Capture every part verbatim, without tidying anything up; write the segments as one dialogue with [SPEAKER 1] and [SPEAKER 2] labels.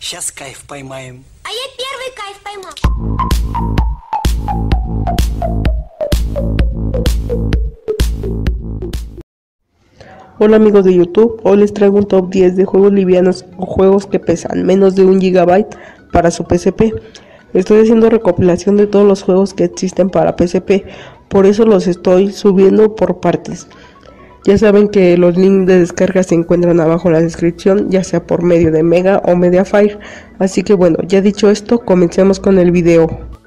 [SPEAKER 1] Сейчас кайф поймаем.
[SPEAKER 2] А я первый кайф поймал.
[SPEAKER 3] Hola amigos de YouTube, hoy les traigo un top diez de juegos livianos o juegos que pesan menos de un gigabyte para su P S P. Estoy haciendo recopilación de todos los juegos que existen para P S P, por eso los estoy subiendo por partes. Ya saben que los links de descarga se encuentran abajo en la descripción, ya sea por medio de Mega o Mediafire. Así que bueno, ya dicho esto, comencemos con el video.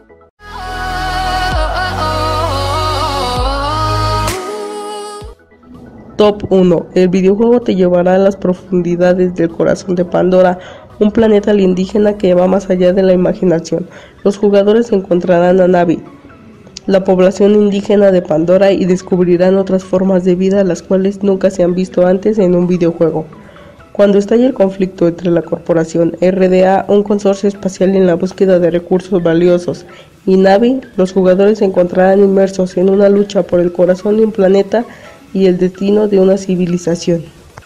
[SPEAKER 3] Top uno. El videojuego te llevará a las profundidades del corazón de Pandora, un planeta alienígena que va más allá de la imaginación. Los jugadores encontrarán a Navi, la población indígena de Pandora, y descubrirán otras formas de vida las cuales nunca se han visto antes en un videojuego. Cuando estalle el conflicto entre la corporación R D A, un consorcio espacial en la búsqueda de recursos valiosos, y Navi, los jugadores se encontrarán inmersos en una lucha por el corazón de un planeta y el destino de una civilización.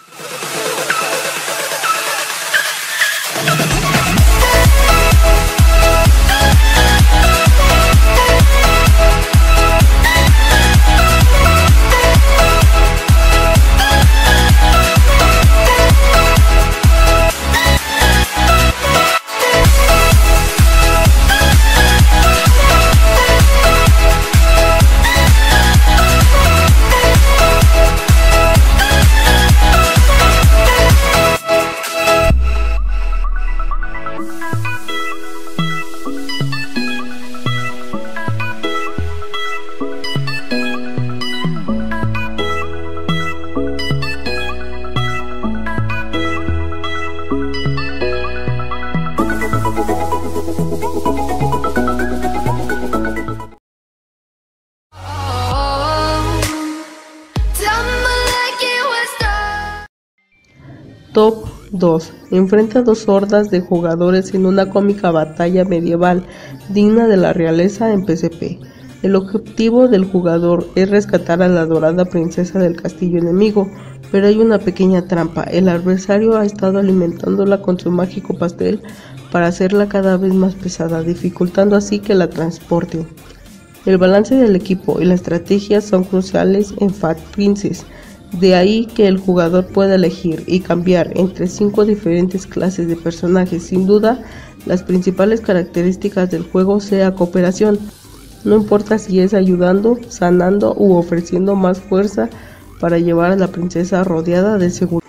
[SPEAKER 3] Top dos. Enfrenta dos hordas de jugadores en una cómica batalla medieval digna de la realeza en P S P. El objetivo del jugador es rescatar a la dorada princesa del castillo enemigo, pero hay una pequeña trampa. El adversario ha estado alimentándola con su mágico pastel para hacerla cada vez más pesada, dificultando así que la transporten. El balance del equipo y la estrategia son cruciales en Fat Princess. De ahí que el jugador pueda elegir y cambiar entre cinco diferentes clases de personajes. Sin duda, las principales características del juego sea cooperación. No importa si es ayudando, sanando u ofreciendo más fuerza para llevar a la princesa rodeada de seguridad.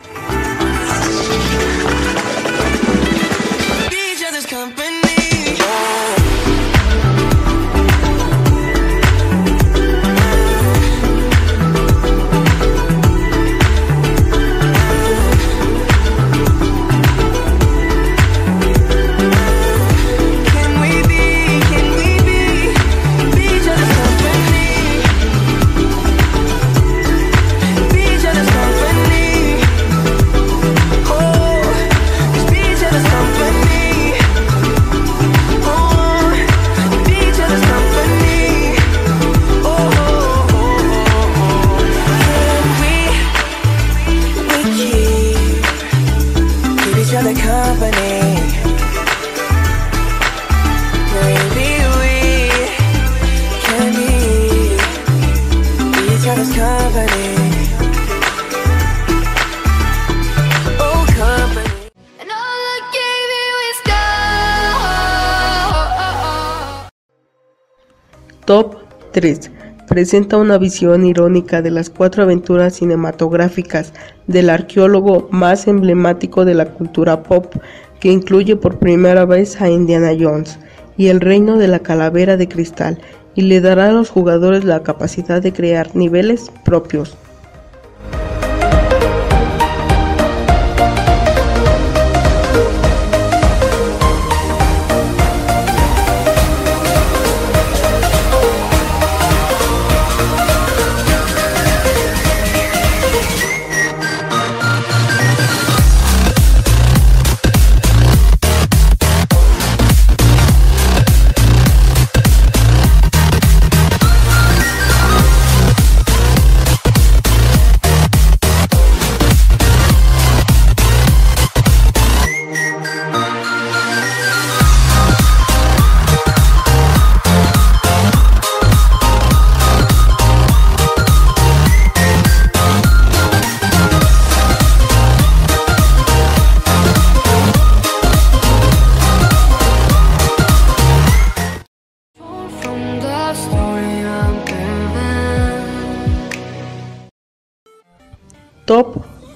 [SPEAKER 3] Top tres. Presenta una visión irónica de las cuatro aventuras cinematográficas del arqueólogo más emblemático de la cultura pop, que incluye por primera vez a Indiana Jones y el reino de la calavera de cristal, y le dará a los jugadores la capacidad de crear niveles propios.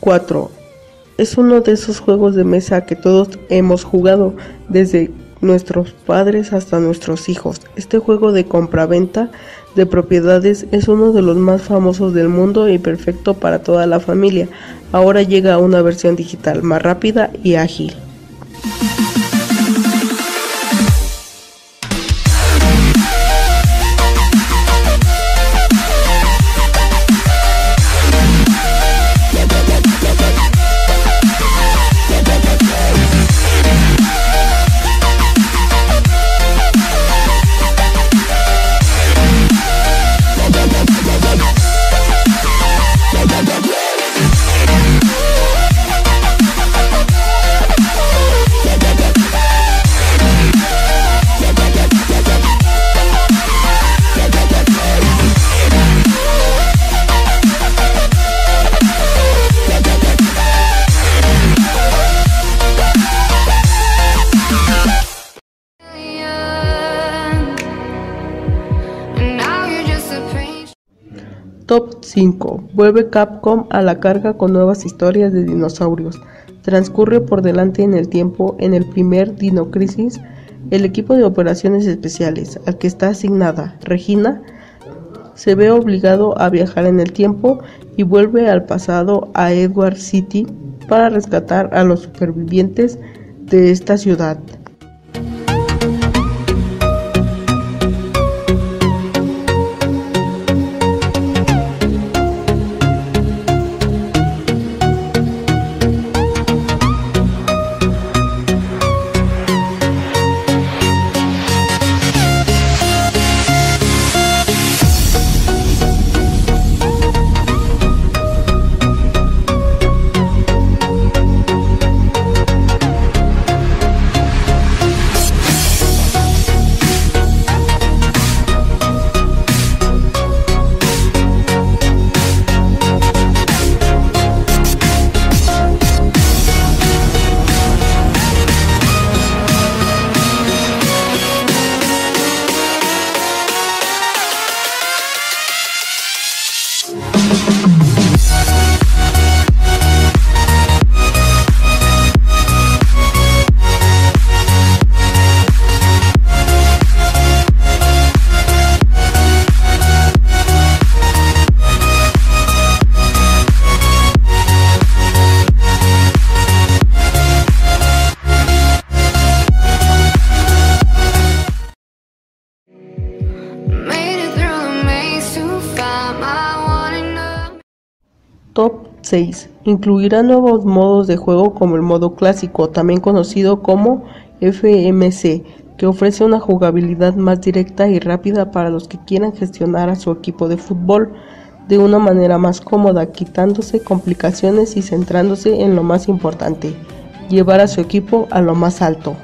[SPEAKER 3] cuatro. Es uno de esos juegos de mesa que todos hemos jugado, desde nuestros padres hasta nuestros hijos. Este juego de compraventa de propiedades es uno de los más famosos del mundo y perfecto para toda la familia. Ahora llega a una versión digital más rápida y ágil. Top cinco. Vuelve Capcom a la carga con nuevas historias de dinosaurios. Transcurre por delante en el tiempo en el primer Dino Crisis. El equipo de operaciones especiales al que está asignada Regina se ve obligado a viajar en el tiempo y vuelve al pasado a Edward City para rescatar a los supervivientes de esta ciudad. Top seis. Incluirá nuevos modos de juego como el modo clásico, también conocido como F M C, que ofrece una jugabilidad más directa y rápida para los que quieran gestionar a su equipo de fútbol de una manera más cómoda, quitándose complicaciones y centrándose en lo más importante: llevar a su equipo a lo más alto.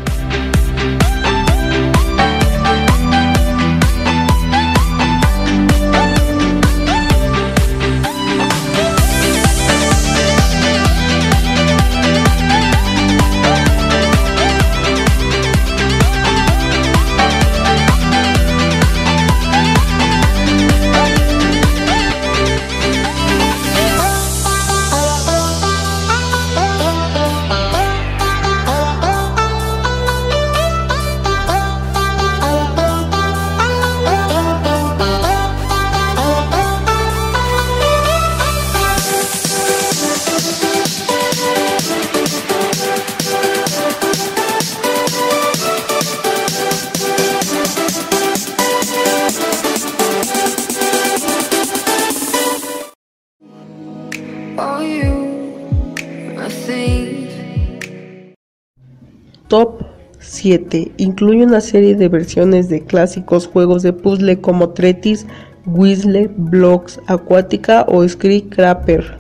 [SPEAKER 3] Top siete. Incluye una serie de versiones de clásicos juegos de puzzle como Tetris, Whistle, Blocks, Aquatica o Skyscraper.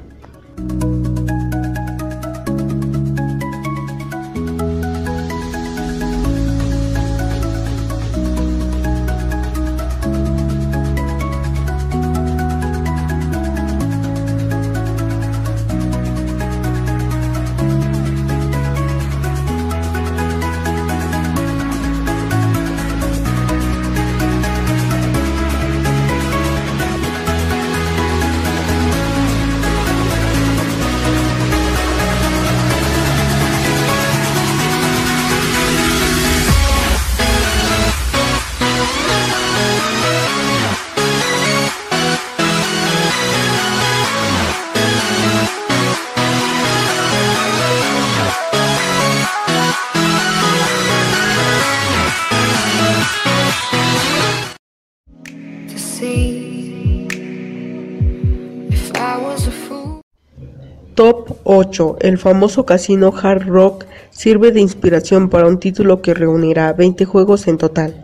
[SPEAKER 3] Top ocho. El famoso casino Hard Rock sirve de inspiración para un título que reunirá veinte juegos en total.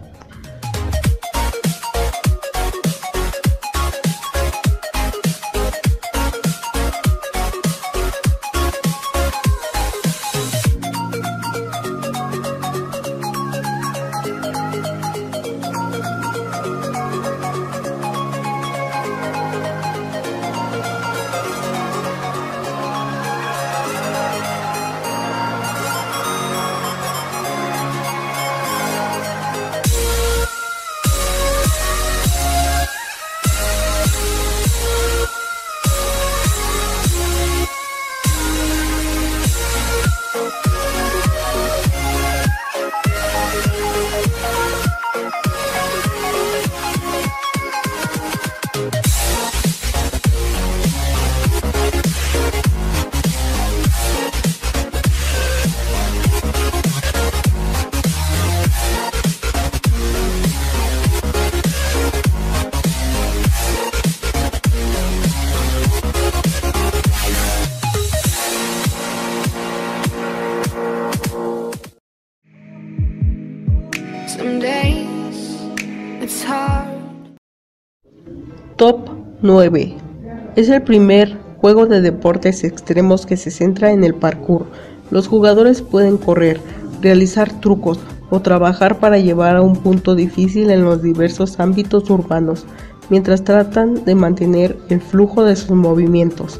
[SPEAKER 3] Top nueve. Es el primer juego de deportes extremos que se centra en el parkour. Los jugadores pueden correr, realizar trucos o trabajar para llevar a un punto difícil en los diversos ámbitos urbanos, mientras tratan de mantener el flujo de sus movimientos.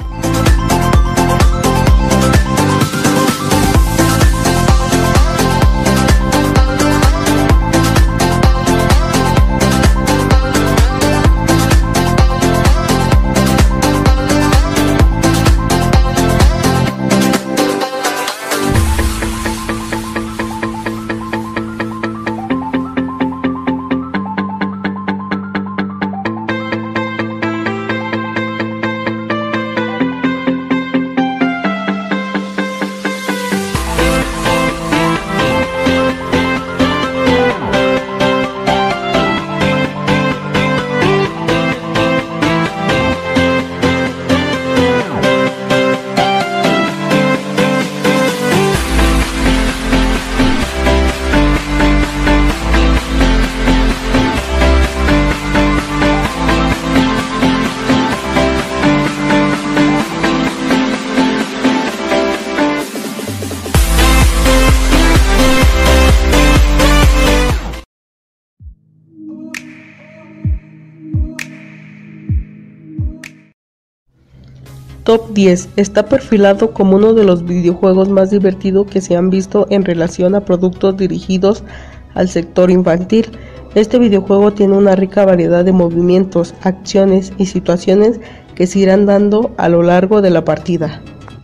[SPEAKER 3] Top diez. Está perfilado como uno de los videojuegos más divertidos que se han visto en relación a productos dirigidos al sector infantil. Este videojuego tiene una rica variedad de movimientos, acciones y situaciones que se irán dando a lo largo de la partida.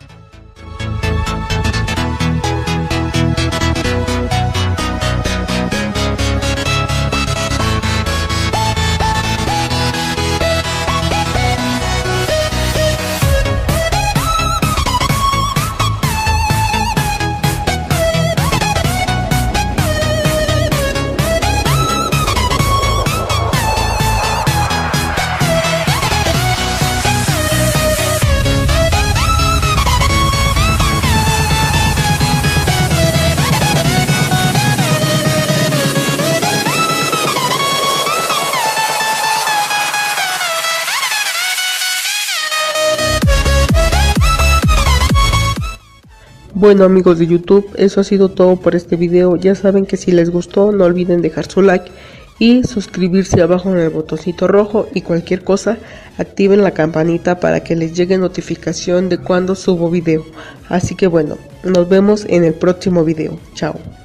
[SPEAKER 3] Bueno amigos de YouTube, eso ha sido todo por este video. Ya saben que si les gustó no olviden dejar su like y suscribirse abajo en el botoncito rojo, y cualquier cosa activen la campanita para que les llegue notificación de cuando subo video. Así que bueno, nos vemos en el próximo video. Chao.